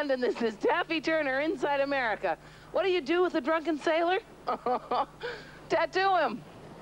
London. This is Taffy Turner, Inside America. What do you do with a drunken sailor? Tattoo him.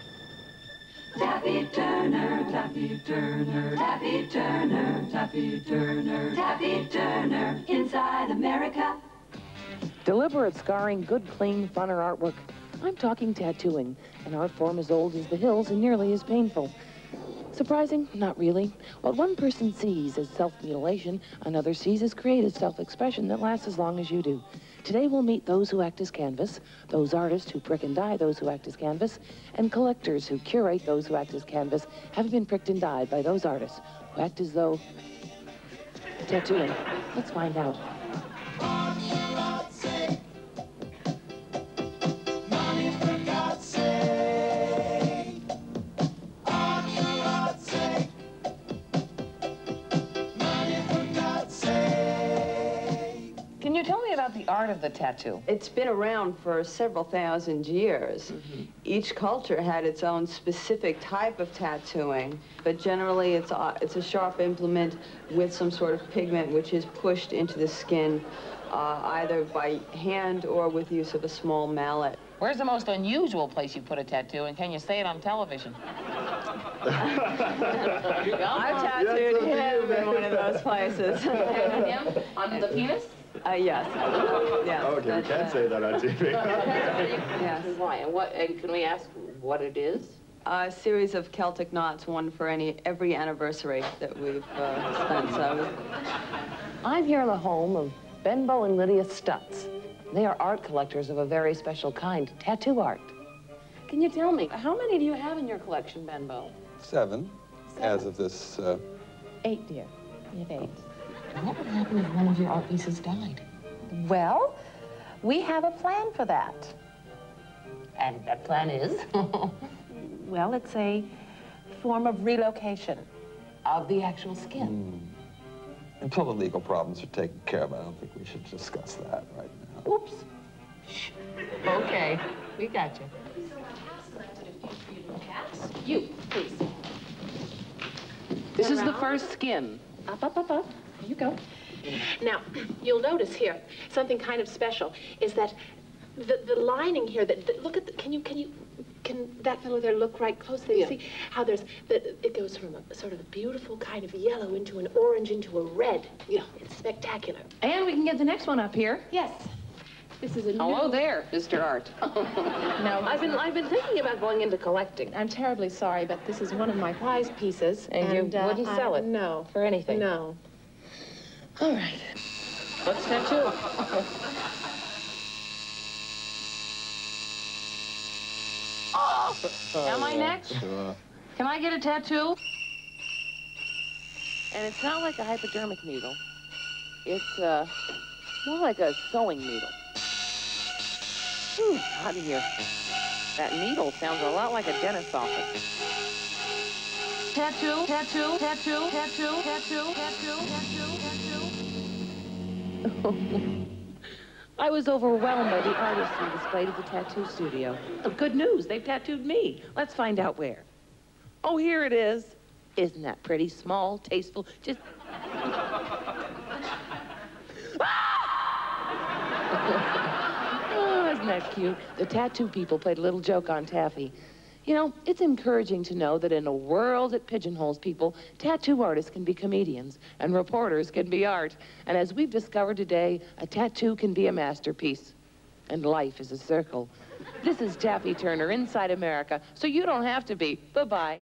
Taffy Turner, Taffy Turner, Taffy Turner, Taffy Turner, Taffy Turner, Inside America. Deliberate scarring, good, clean, fun, or artwork. I'm talking tattooing, an art form as old as the hills and nearly as painful. Surprising? Not really. What one person sees as self-mutilation, another sees as creative self-expression that lasts as long as you do. Today we'll meet those who act as canvas, those artists who prick and dye those who act as canvas, and collectors who curate those who act as canvas, having been pricked and dyed by those artists who act as though tattooing. Let's find out. Can you tell me about the art of the tattoo? It's been around for several thousand years. Each culture had its own specific type of tattooing, but generally it's a sharp implement with some sort of pigment which is pushed into the skin either by hand or with use of a small mallet. Where's the most unusual place you put a tattoo, and can you say it on television? I've tattooed him in one of those places. Him? On the penis? Yes. Yes. Okay, we can't say that on TV. Yes. Why? And can we ask what it is? A series of Celtic knots, one for every anniversary that we've spent. So I'm here in the home of Benbow and Lydia Stutz. They are art collectors of a very special kind, tattoo art. Can you tell me, how many do you have in your collection, Benbow? Seven, as of this... 8, dear. We have 8. What would happen if one of your art pieces died? Well, we have a plan for that. And that plan is? Well, it's a form of relocation. Of the actual skin? Until the legal problems are taken care of, I don't think we should discuss that right now. Oops. Okay, we got you. You, please. This is the first skin. Up, up, up, up. There you go. Now, you'll notice here, something kind of special is that the lining here, look at the, can that fellow there look right closely? Yeah. See how it goes from a sort of a beautiful kind of yellow into an orange into a red. You know, it's spectacular. And we can get the next one up here. Yes. This is a Hello there, Mr. Art. No, I've been thinking about going into collecting. I'm terribly sorry, but this is one of my prize pieces. And you wouldn't sell it? No. For anything? No. All right. Let's tattoo. Oh! Am I next? Sure. Can I get a tattoo? And it's not like a hypodermic needle. It's more like a sewing needle. Out of here. That needle sounds a lot like a dentist's office. Tattoo, tattoo, tattoo, tattoo, tattoo, tattoo, tattoo, tattoo. I was overwhelmed by the artists who displayed at the tattoo studio. Oh, good news, they've tattooed me. Let's find out where. Oh, here it is. Isn't that pretty? Small, tasteful, just... Oh, isn't that cute? The tattoo people played a little joke on Taffy. You know, it's encouraging to know that in a world that pigeonholes people, tattoo artists can be comedians and reporters can be art. And as we've discovered today, a tattoo can be a masterpiece. And life is a circle. This is Taffy Turner, Inside America, so you don't have to be. Bye-bye.